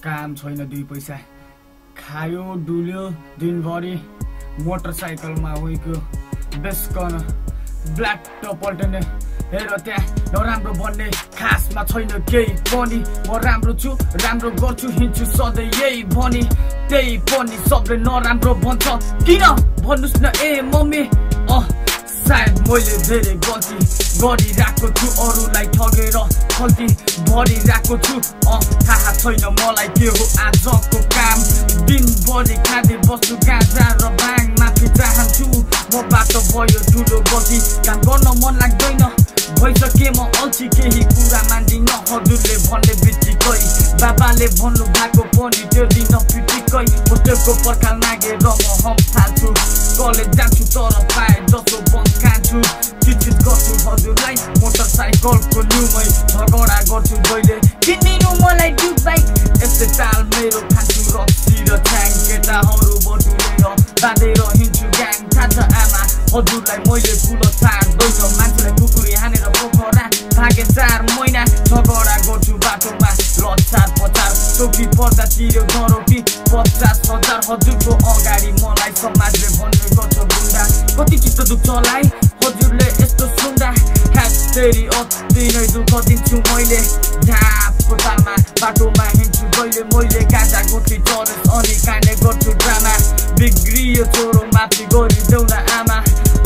काम छैन दुई पैसा खायो डुल्यो दिनभरि मोटरसाइकलमा उइको बेस्कन ब्ल्याक टपल्टने हेर त्यहाँ नराम्रो भन्ने खासमा छैन केही पनि म राम्रो छु राम्रो गर्छु हिँड्छु सधैँ यही भनी त्यही पनि सबले नराम्रो भन्छ किन भन्नुस् न ए मम्मी सायद मैले धेरै गल्ती गरिरहेको छु अरूलाई ठगेर खल्ती भरिरहेको छु थाहा छैन मलाई के हो आजको काम दिनभरि खाँदै बस्छु गाँजा र भाङ माफी चाहन्छु मबाट भयो ठुलो गल्ती काम गर्न मन लाग्दैन भइसके म अल्छी केही कुरा मान्दिन हजुरले भन्ने बित्तिकै बाबाले भन्नु भएको पनि त्यो दिन पिटिकै होटेलको पर्खाल नागेर म हम थाल्छु कलेज जान्छु तर पाए जसो बन्द खान्छु चिचित गर्छु हजुरलाई मोटरसाइकलको न्युमै झगडा गर्छु जहिले किनिनु मलाई ड्यु बाइक यस्तै चाल मेरो खान्छु रक्सी र छ्याङ केटाहरू बटुलेर बाँधेर हिँड्छु ग्याङ थाहा छ आमा हजुरलाई मैले कुल छाड्दैन मान्छेलाई कुकुरी हानेर पोखरा भागे 4 महिना झगडा गर्छु बाटोमा लचार पचार चौकी पर्दा तिर्यो दरोटी 50,000 हजुरको अगाडि मलाई समाजले भन्ने गर्छ गुन्डा कति चित्त दुख्छ लाई हजुरले यस्तो सुन्दा तेरी अति नै दुःख दिन्छु मैले झापको तालमा बाटोमा हिँड्छु जहिले मैले गाजा गोटी चरेस अनि काने गर्छु ड्रामा बिग्रियो छोरो माफी गरिदेऊ न आमा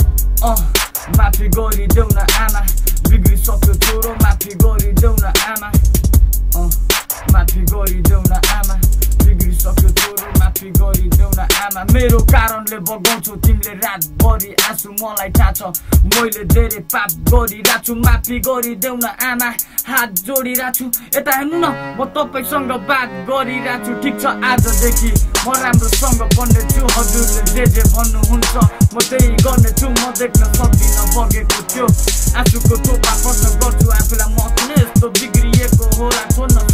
माफी गरिदेऊ न आमा बिग्रिसक्यो छोरो माफी गरिदेऊ न आमा माफी गरिदेऊ न आमा बिग्रिसक्यो छोरो माफी गरिदेऊ न आमा मेरो कारणले बगाउँछु तिमीले रातभरि आँसु मलाई थाहा छ मैले धेरै पाप गरिरहेको छु माफी गरिदेऊ न आमा हात जोडिरहेको छु यता हेर्नु न म तपाईसँग बात गरिरहेको छु ठिक छ आजदेखि म राम्रोसँग पढ्ने छु हजुरले जे भन्नुहुन्छ म त्यही गर्ने छु म देख्न सक्दिनँ बगेको थियो आँसुको टोपा प्रश्न गर्छु आफूलाई म किन यस्तो बिग्रिएको होला छोड्न